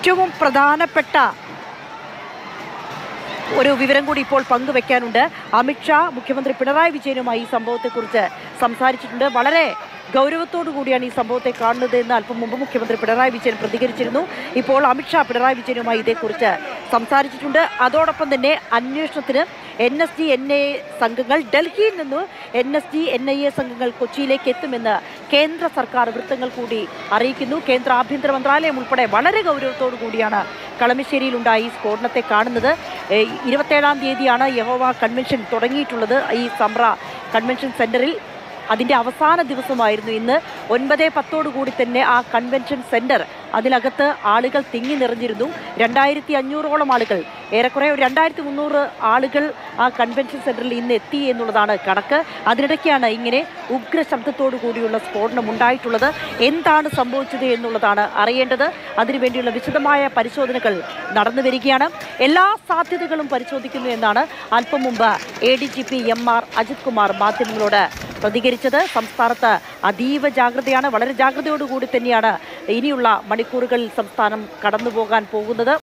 ഏറ്റവും പ്രധാനപ്പെട്ട ഒരു വിവരം കൂടി ഇപ്പോൾ പങ്കുവെക്കാനുണ്ട്. അമിത്ഷാ മുഖ്യമന്ത്രി പിണറായി വിജയനുമായി ഈ സംഭവത്തെക്കുറിച്ച് സംസാരിച്ചിട്ടുണ്ട്. വളരെ ഗൗരവത്തോടു കൂടിയാണ് ഈ സംഭവത്തെ കാണുന്നത് എന്ന് അല്പം മുമ്പ് മുഖ്യമന്ത്രി പിണറായി വിജയൻ പ്രതികരിച്ചിരുന്നു. ഇപ്പോൾ അമിത്ഷാ പിണറായി വിജയനുമായി ഇതേക്കുറിച്ച് സംസാരിച്ചിട്ടുണ്ട്. അതോടൊപ്പം തന്നെ അന്വേഷണത്തിന് NSG NIA സംഘങ്ങൾ ഡൽഹിയിൽ നിന്ന് NSG NIA സംഘങ്ങൾ കൊച്ചിയിലേക്ക് എത്തുമെന്ന് കേന്ദ്ര സർക്കാർ വൃത്തങ്ങൾ കൂടി അറിയിക്കുന്നു. കേന്ദ്ര ആഭ്യന്തര മന്ത്രാലയം ഉൾപ്പെടെ വളരെ ഗൗരവത്തോടു കൂടിയാണ് കളമശ്ശേരിയിലുണ്ടായ ഈ സ്ഫോടനത്തെ കാണുന്നത്. 27-ാം തീയതിയാണ് യഹോവ കൺവെൻഷൻ തുടങ്ങിയിട്ടുള്ളത് ഈ സമ്ര കൺവെൻഷൻ സെന്ററിൽ. അതിൻ്റെ അവസാന ദിവസമായിരുന്നു ഇന്ന്. 9:10 കൂടി തന്നെ ആ കൺവെൻഷൻ സെന്റർ അതിനകത്ത് ആളുകൾ തിങ്ങി നിറഞ്ഞിരുന്നു. 2500ഓളം ആളുകൾ, ഏറെക്കുറെ 2300 ആളുകൾ ആ കൺവെൻഷൻ സെന്ററിൽ ഇന്ന് എത്തി എന്നുള്ളതാണ് കണക്ക്. അതിനിടയ്ക്കാണ് ഇങ്ങനെ ഉഗ്രശബ്ദത്തോടു കൂടിയുള്ള സ്ഫോടനം ഉണ്ടായിട്ടുള്ളത്. എന്താണ് സംഭവിച്ചത് എന്നുള്ളതാണ് അറിയേണ്ടത്. അതിനുവേണ്ടിയുള്ള വിശദമായ പരിശോധനകൾ നടന്നു വരികയാണ്. എല്ലാ സാധ്യതകളും പരിശോധിക്കുന്നു എന്നാണ് അല്പം മുമ്പ് ADGP MR അജിത് കുമാർ മാധ്യമങ്ങളോട് പ്രതികരിച്ചത്. സംസ്ഥാനത്ത് അതീവ ജാഗ്രതയാണ്. വളരെ ജാഗ്രതയോടുകൂടി തന്നെയാണ് ഇനിയുള്ള മണിക്കൂറുകളിൽ സംസ്ഥാനം കടന്നുപോകാൻ പോകുന്നത്.